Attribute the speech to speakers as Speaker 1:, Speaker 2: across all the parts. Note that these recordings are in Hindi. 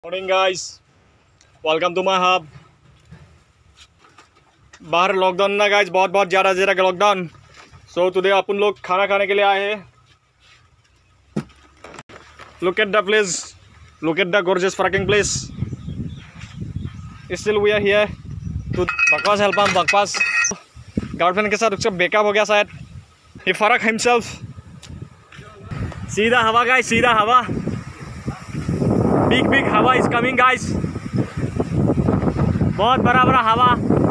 Speaker 1: Morning guys, welcome to my hub. बाहर लॉकडाउन ना गाइस, बहुत ज़्यादा लॉकडाउन। सो टुडे अपन लोग खाना खाने के लिए आए हैं। Look at the place, look at the gorgeous fricking place. Still we are here to बकवास हेल्पम बकवास। गर्लफ्रेंड के साथ उसका ब्रेकअप हो गया शायद। ही फरक हिमसेल्फ। सीधा हवा गाइस, सीधा हवा। बिग हवा इज कमिंग गाइस। बहुत बड़ा हवा।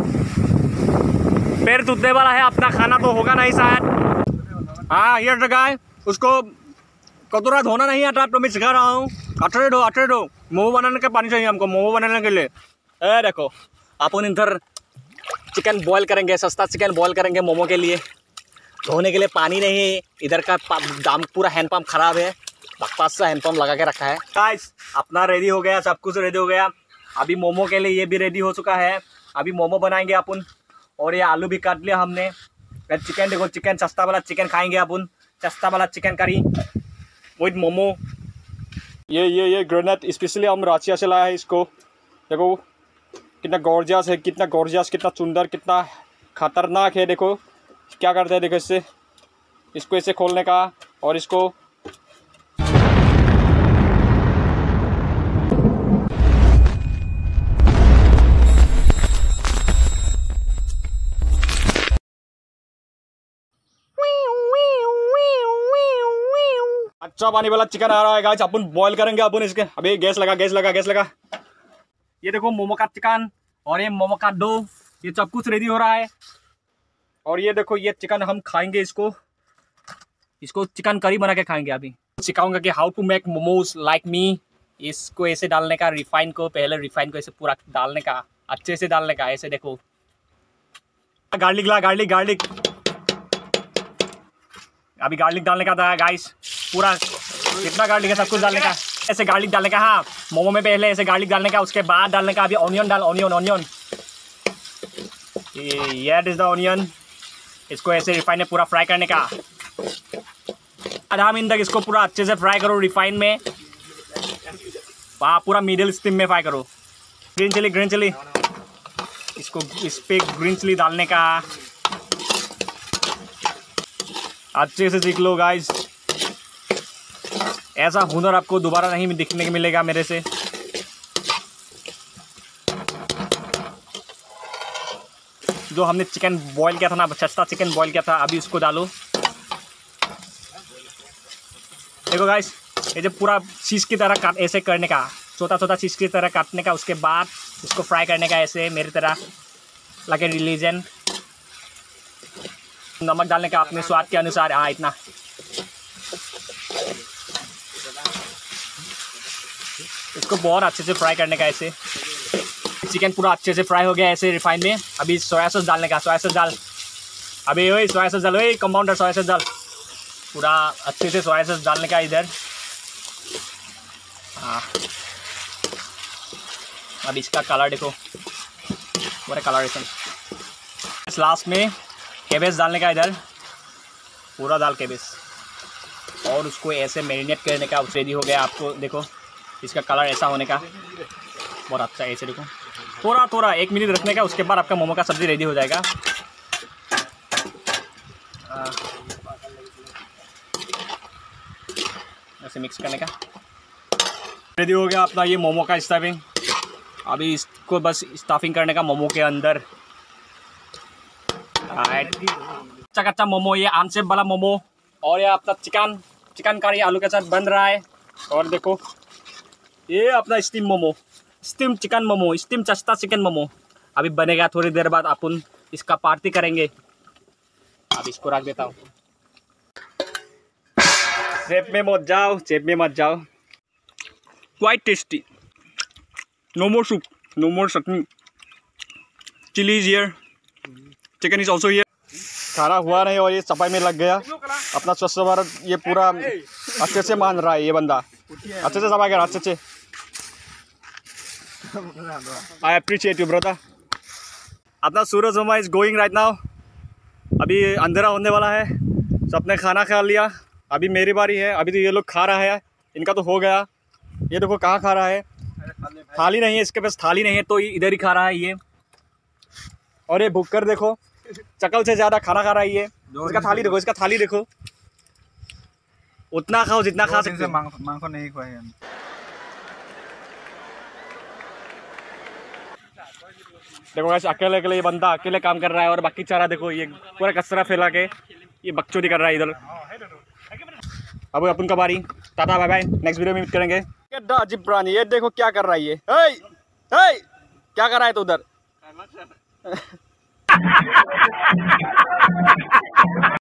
Speaker 1: पैर टूटने वाला है। अपना खाना तो होगा नहीं शायद। हाँ ये गाय, उसको कटोरा धोना नहीं आता तो मैं सिखा रहा हूँ। अटरे दो मोमो बनाने का पानी चाहिए हमको, मोमो बनाने के लिए। देखो अपन इधर चिकन बॉईल करेंगे, सस्ता चिकन बॉईल करेंगे मोमो के लिए। धोने के लिए पानी नहीं। इधर का दाम पूरा हैंडपम्प खराब है। बकवास सा हैंडपम्प लगा के रखा है। गाइस अपना रेडी हो गया, सब कुछ रेडी हो गया। अभी मोमो के लिए ये भी रेडी हो चुका है। अभी मोमो बनाएंगे अपन। और ये आलू भी काट लिया हमने। चिकन देखो, चिकन सस्ता वाला चिकन खाएंगे अपन। सस्ता वाला चिकन करी विद मोमो। ये ग्रेनेड स्पेशली हम रांची से लाया है इसको। देखो कितना गॉर्जियस है, कितना गॉर्जियस, कितना सुंदर, कितना खतरनाक है। देखो क्या करते हैं, देखो इसको ऐसे खोलने का और इसको अच्छा पानी वाला चिकन आ रहा है गाइस। अपन बॉईल करेंगे अपन इसके। अभी गैस लगा। ये देखो मोमो का चिकन और ये मोमो का डो, ये सब कुछ रेडी हो रहा है। और ये देखो ये चिकन हम खाएंगे। इसको चिकन करी बना के खाएंगे। अभी सिखाऊंगा कि how to make momos like me. इसको ऐसे डालने का, पहले रिफाइन को ऐसे पूरा डालने का, अच्छे से डालने का। ऐसे देखो गार्लिक। अभी गार्लिक डालने का था गाइस। पूरा कितना गार्लिक है, सब कुछ डालने का। ऐसे गार्लिक डालने का। हाँ मोमो में पहले ऐसे गार्लिक डालने का, उसके बाद डालने का अभी ऑनियन। ये इज द ऑनियन। इसको ऐसे रिफाइन में पूरा फ्राई करने का। आधा मिनट तक इसको पूरा अच्छे से फ्राई करो रिफाइन में। वहाँ पूरा मिडिल स्टीम में फ्राई करो। ग्रीन चिली इसको इस पे ग्रीन चिली डालने का। अच्छे से सीख लो गाइस। ऐसा हुनर आपको दोबारा नहीं दिखने को मिलेगा मेरे से। जो हमने चिकन बॉईल किया था ना, सस्ता चिकन बॉईल किया था, अभी उसको डालो। देखो गाइस, ये जो पूरा चीज़ की तरह काट, ऐसे करने का, छोटा चीज़ की तरह काटने का। उसके बाद इसको फ्राई करने का ऐसे मेरी तरह लगे रिलीजन। नमक डालने का अपने स्वाद के अनुसार। हाँ इतना। इसको बहुत अच्छे से फ्राई करने का ऐसे। चिकन पूरा अच्छे से फ्राई हो गया ऐसे रिफाइन में। अभी सोया सॉस डालने का। सोया सॉस डाल। अभी वही सोया सॉस डाल, वही कंपाउंडर सोया सॉस डाल। पूरा अच्छे से सोया सॉस डालने का इधर। हाँ अब इसका कलर देखो, पूरा कलरेशन। लास्ट में कैबेज डालने का इधर, पूरा दाल कैबेज। और उसको ऐसे मैरिनेट करने का। रेडी हो गया। आपको देखो इसका कलर ऐसा होने का, बहुत अच्छा है। ऐसे देखो थोड़ा 1 मिनट रखने का। उसके बाद आपका मोमो का सब्ज़ी रेडी हो जाएगा। ऐसे मिक्स करने का। रेडी हो गया अपना ये मोमो का स्टफिंग। अभी इसको बस स्टफिंग करने का मोमो के अंदर। कच्चा मोमो, ये आमसेप वाला मोमो। और ये अपना चिकन करी आलू के साथ बन रहा है। और देखो ये अपना steam momo, steam chicken momo, steam सस्ता चिकन मोमो अभी बनेगा। थोड़ी देर बाद अपन इसका पार्टी करेंगे। अब इसको रख देता हूँ। शेप में मत जाओ। Quite tasty. No more soup, no more chutney. Chili is here, chicken is also here. खाना हुआ नहीं और ये सफाई में लग गया। अपना स्वच्छ भारत ये पूरा अच्छे से मान रहा है ये बंदा। अच्छे से सफाई कर, अच्छे से। I appreciate you brother. अपना सूरज मामा इज गोइंग राइट नाउ। अभी अंधेरा होने वाला है। सबने खाना खा लिया। अभी मेरी बारी है। अभी तो ये लोग खा रहा है, इनका तो हो गया। ये देखो कहाँ खा रहा है। थाली नहीं है इसके पास, थाली नहीं है तो इधर ही खा रहा है ये। और ये भुक्कर देखो, चकल से ज्यादा खाना खा रहा है ये। इसका थाली देखो, इसका थाली देखो। उतना खाओ जितना खा सकते।
Speaker 2: मांग नहीं खाए।
Speaker 1: देखो गाइस, अकेले अकेले ये बंदा अकेले काम कर रहा है और बाकी चारा देखो ये पूरा कचरा फैला के ये बकचोदी कर रहा है इधर। अब अपन का बारी। Tata bye bye, next video में मीट करेंगे। अजीब प्राणी, ये देखो क्या कर रहा है ये। हे क्या कर रहा है तो उधर।